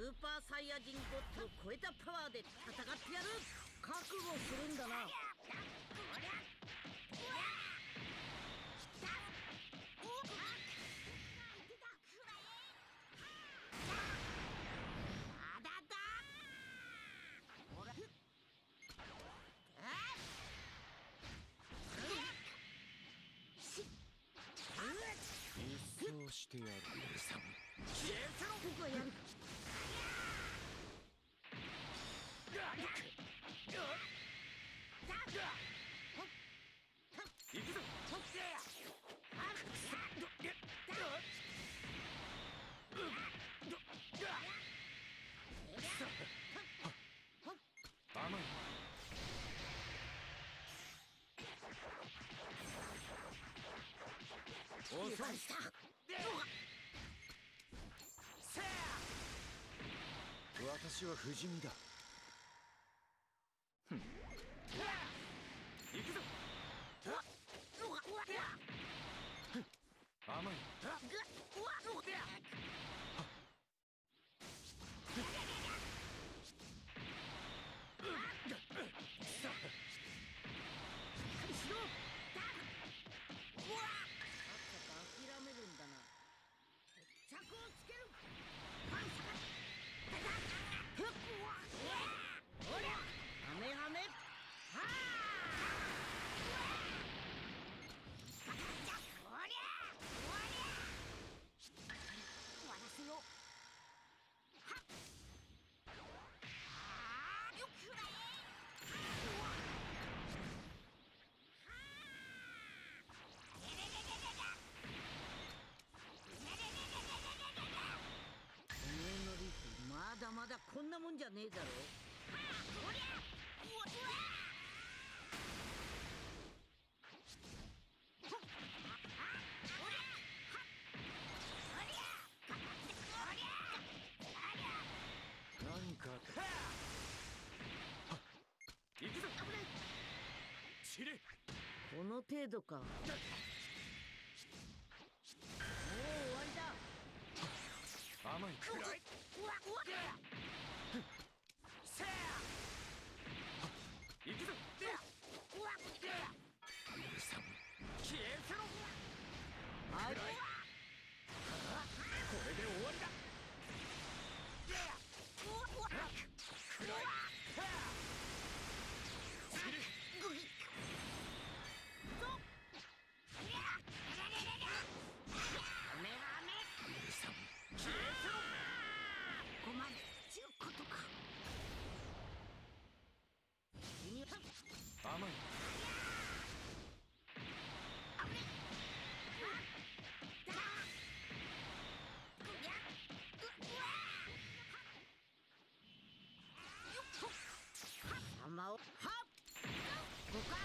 ーパーサイヤ人ゴッドを超えたパワーで戦ってやる。覚悟するんだな。 そうしてやる。 僕はやる。 行くぞ。甘い。遅い。私は不死身だ。行くぞ。甘い。 諦めるんだな。着をつける。ハメハメ。まだまだこんなもんじゃねえだろ。 何か行くぞ。散れ。 この程度か。もう終わりだ。 甘い。くらい。行くぞ。消えせろ。 はい。 これで終わりだ。くらい。甘い。 玉をはっ。ここか。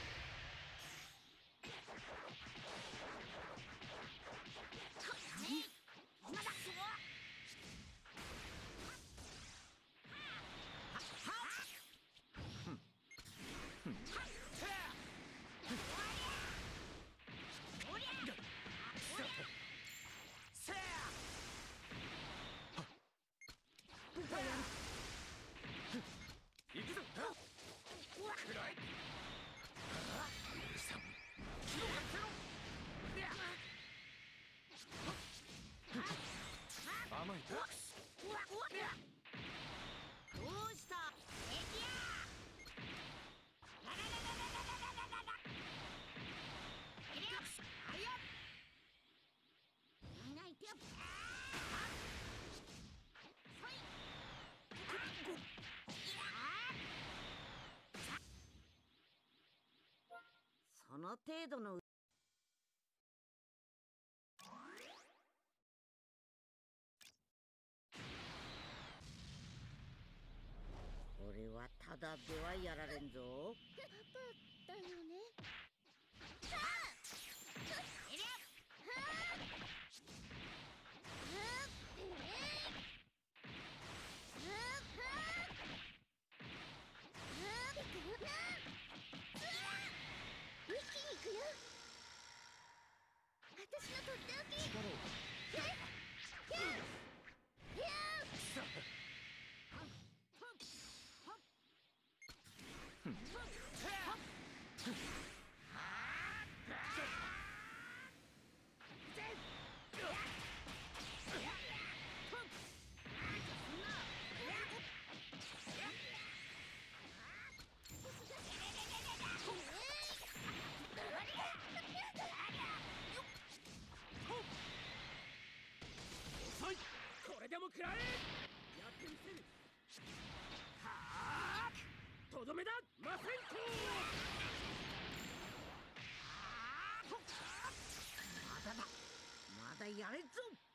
行くぞ。くらい。甘い。 どうした。その程度のこれはただではやられんぞ。 パパだよね。一気に行くよ。私のとっておき。 力を。 も食らえ。やってみせる。はあ、とどめだマセンコ。 まだだ、まだやれるぞ。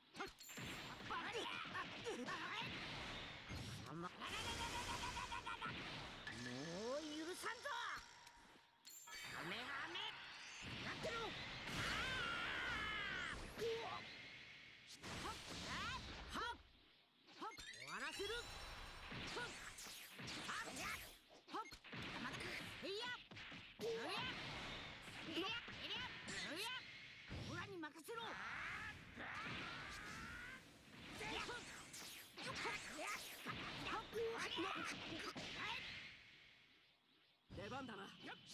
もう許さんぞ。ハメハメやってろ。終わらせる。オラに任せろ。 出番だな。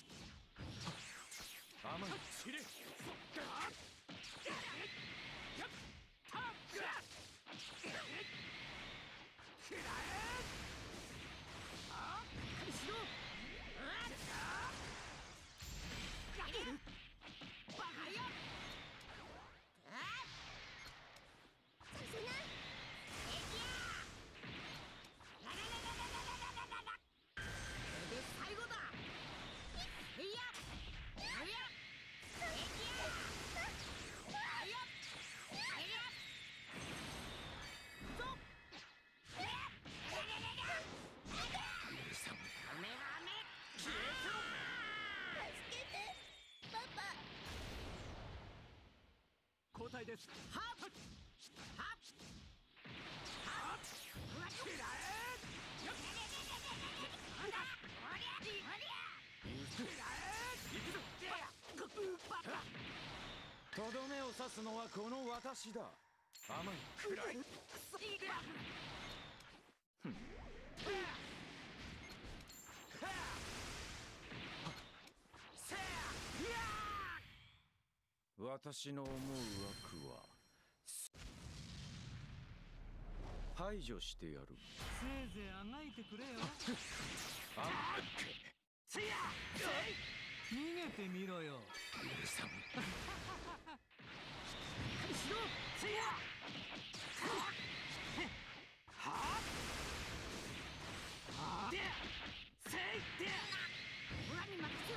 甘い。 散れ。そっか。食らえ。 しろ。バカや。 させな。 これで最後だ。いや。 交代です。 はっはっはっ食らとどめを刺すのはこの私だ。甘い。 食らえ。 私の思う枠は排除してやる。 せいぜいあがいてくれよ。逃げてみろよ。 しろ。オラに任せろ。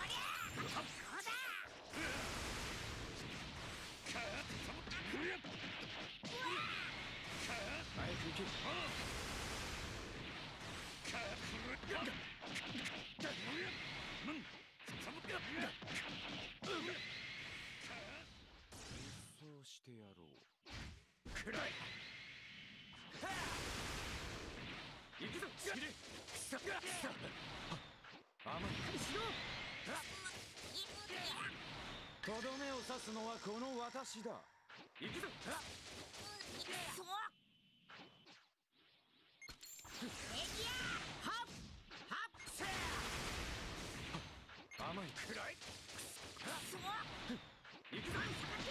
早く行け。そうしてやろう。 食らえ。行くぞ。散れ。 甘い。 しろ。 とどめを刺すのはこの私だ。 行くぞ。 甘い。 食らえ。行くぞ。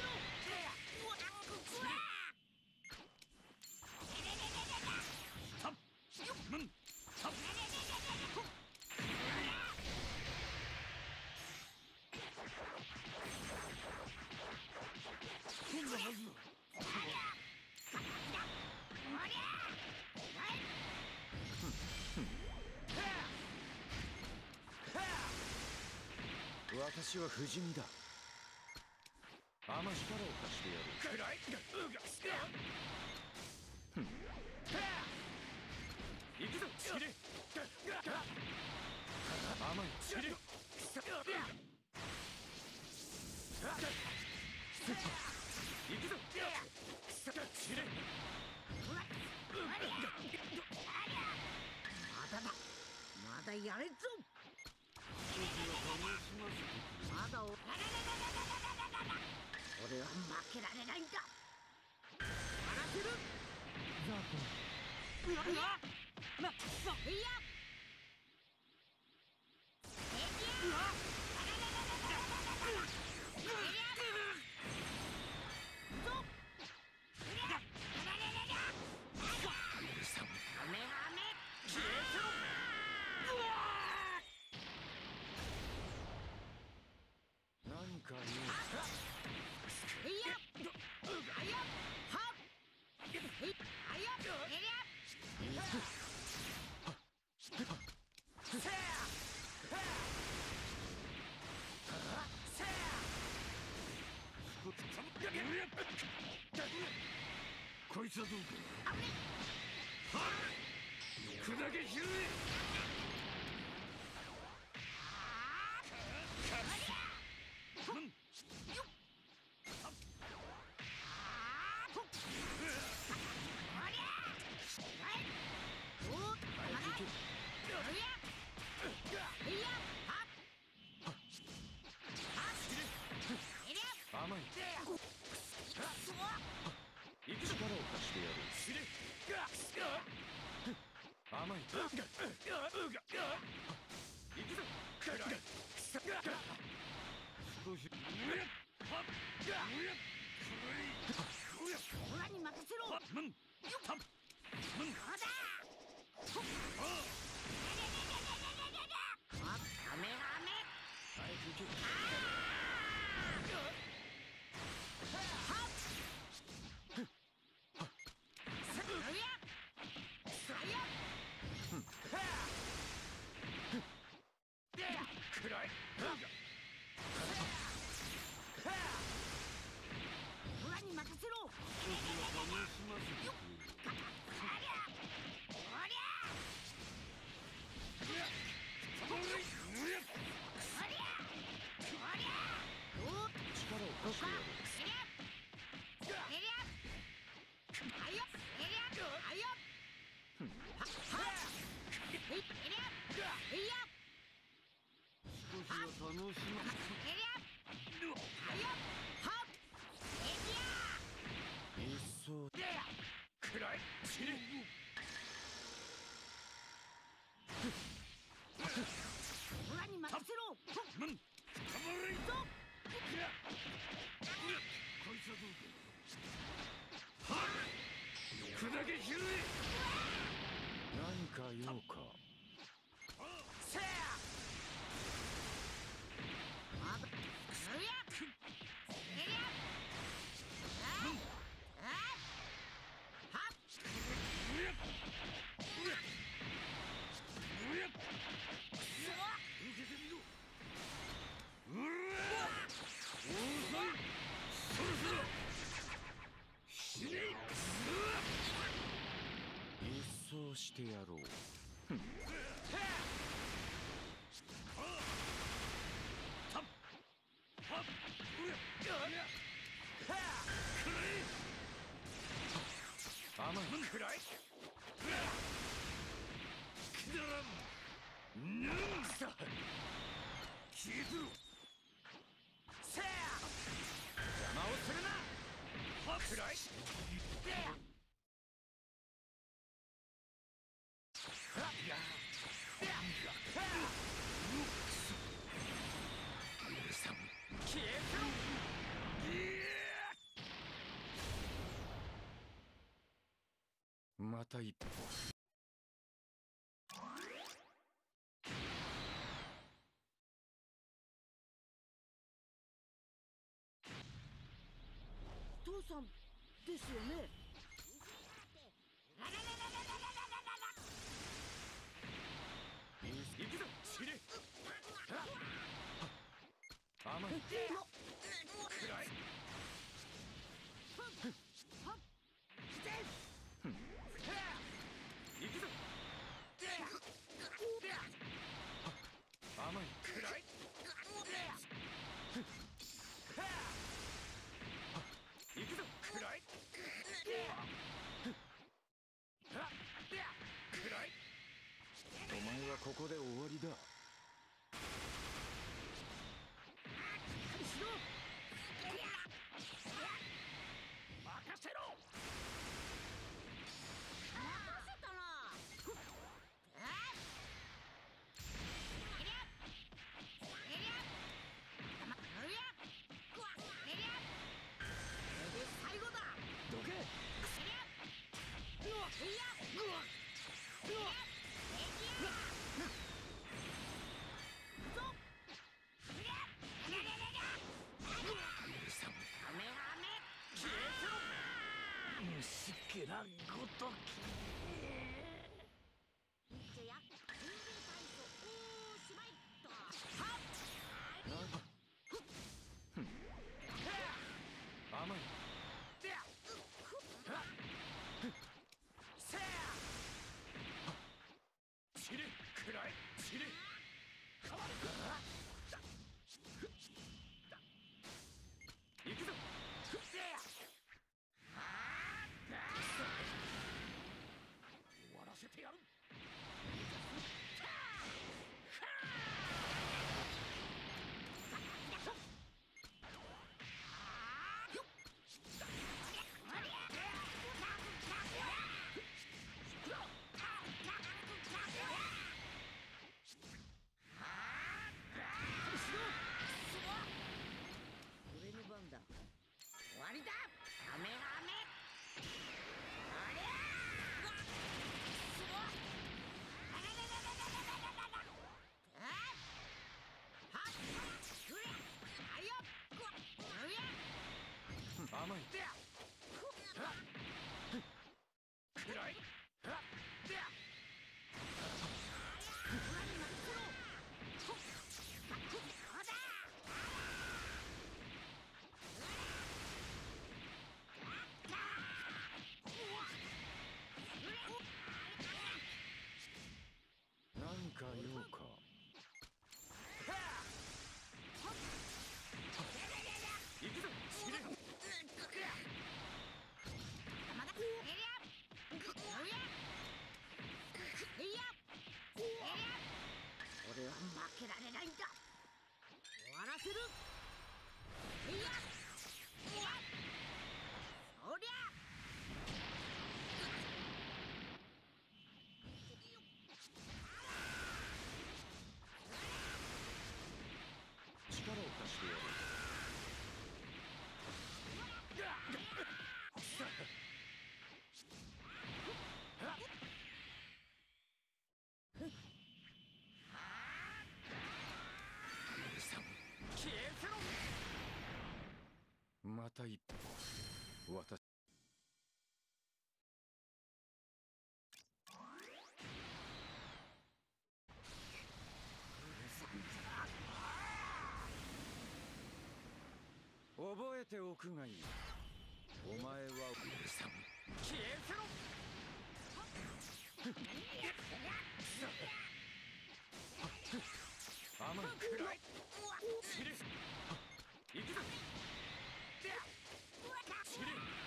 私は不死身だ。甘力を貸してやる。 食らえ。行くぞ。散れ。 甘い。 散れ。行くぞ。散れ。 まだだ。まだやれるぞ。まだ俺は負けられないんだ。終わらせる。 ザコ。 いや。 何かいや。はっ。いや。 こいつはどうか。砕けひるえ。 甘い。力を貸してやる。甘い。 少しオラに任せろ。オラに任せろ。 貸してやる。 少しは楽しまいっそオラに任せろ。 こいつはどうか。砕けひるえ。 何か用か。一掃してやろう。甘い。 くらい。くだらん。なんだ。消えてろ。せや。邪魔をするな。くらい。消えてろ。 また一歩。 父さんですよね。 行くぞ。死ね。 甘い。 くらい。行くぞ。 甘い。 くらい。行くぞ。くらい。くらい。 お前はここで終わりだ。 任せろ。どけ。虫けらごとき。 私覚えておくがいい。お前は消えせろ。 甘い。 暗い。散れ。行くぞ。散れ。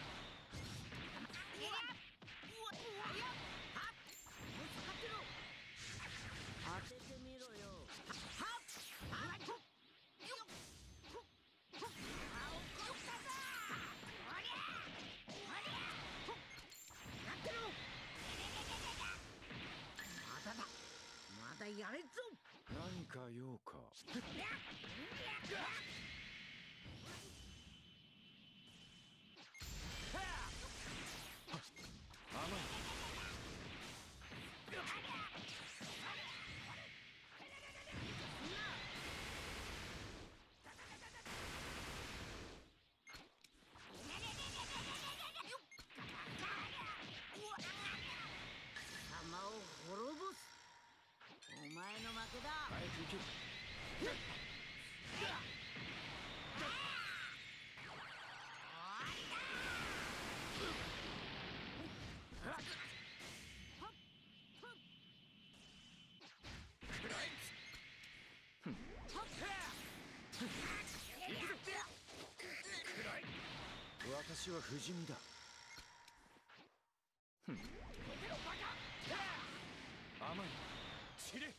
当ててみろよ。まだやれんぞ。 何か用か。甘い。 様を滅ぼす。お前の負けだ。 早く行け。私は不死身だ。甘い。 散れ。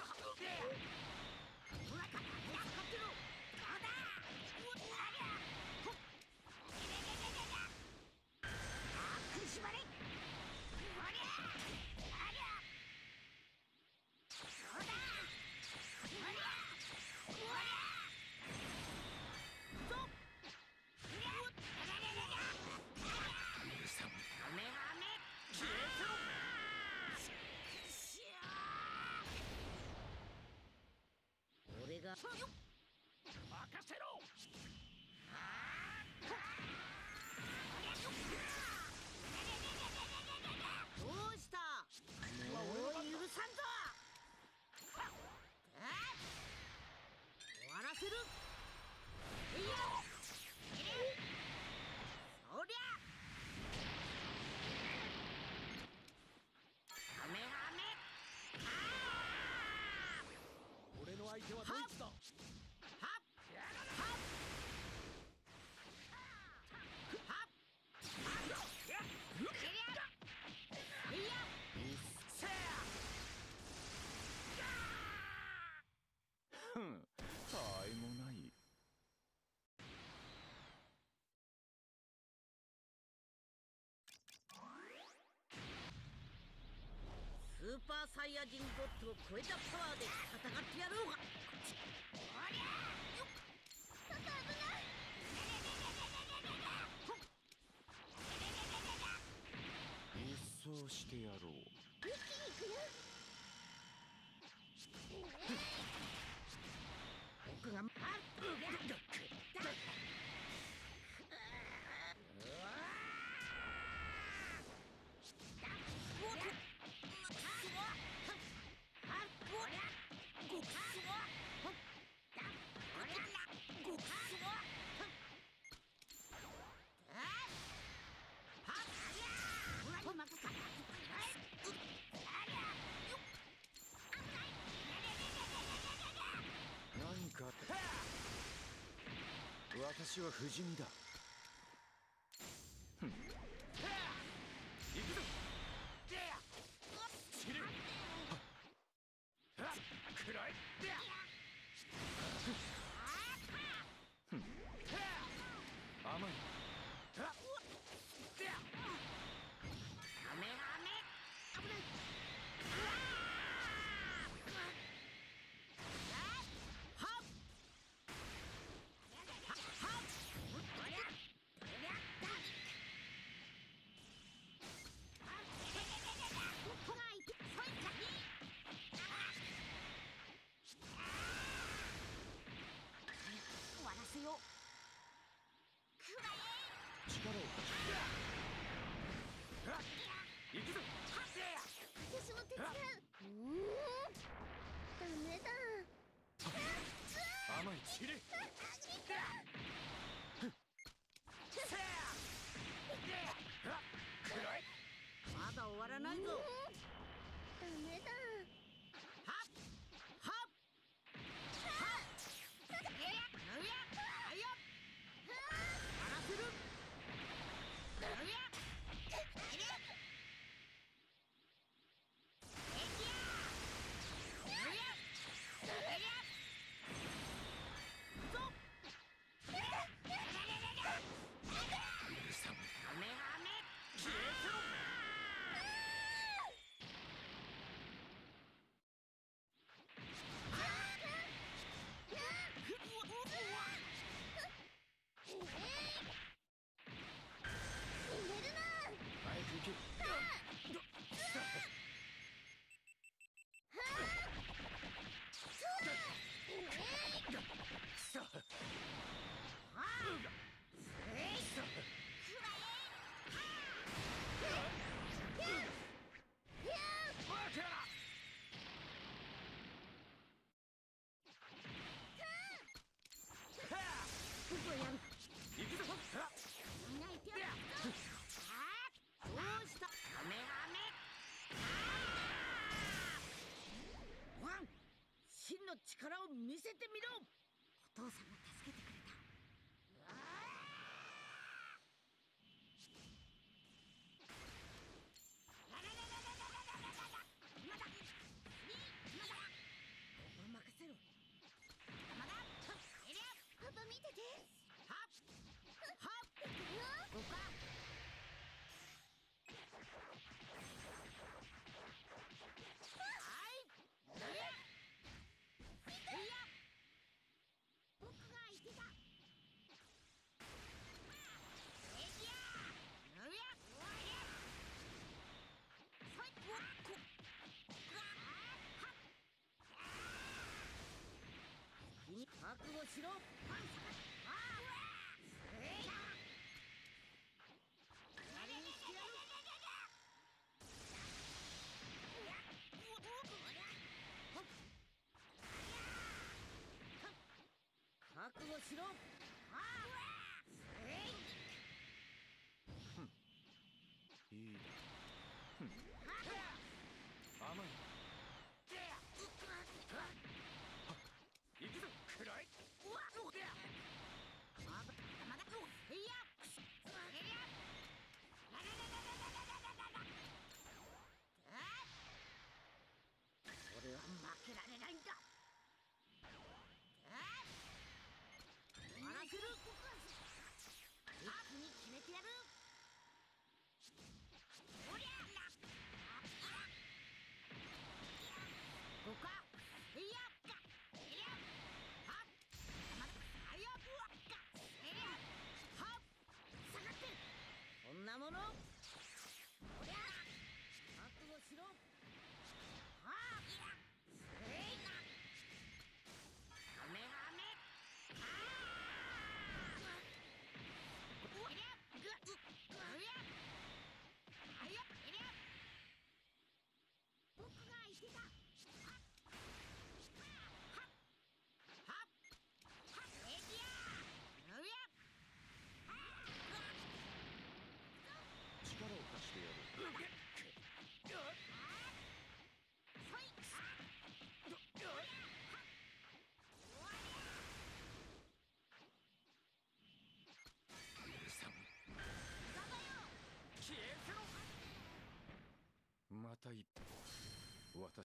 俺が任せろ。 どうした。もう許さんぞ。終わらせる。いやそりゃカメハメ。 俺の相手はドイツだ。 ふん、たわいもない。 スーパーサイヤ人ゴッドを超えたパワーで戦ってやろうが。 一掃してやろう。 僕が何か。私は不死身だ。 行くぞ。散れ。暗い。 甘い。 はっわらないぞ。 ダメだ。 はっはっはっぬやあや荒らせるぬやいれえきやぬやいやぞアメアメ消えてろ。 早く行け。 真の力を見せてみろ。お父さんが助けてくれた。任せろ。まだパパ見てて。 はっはっどうか。 僕が言ってた。 覚悟しろ。覚悟しろ。 いいだ。甘い。 行くぞくらい。 俺は負けられないんだ。終わらせる。一気に決めてやる。おりゃここか。いやっか。いやはっまだあやぶわっか。いやはっ下がって。こんなものおりゃ覚悟しろ。はあえいなアメアメあーおりゃぐっおりゃあやいりゃ僕が言ってた。 力を貸してやる。また一歩。私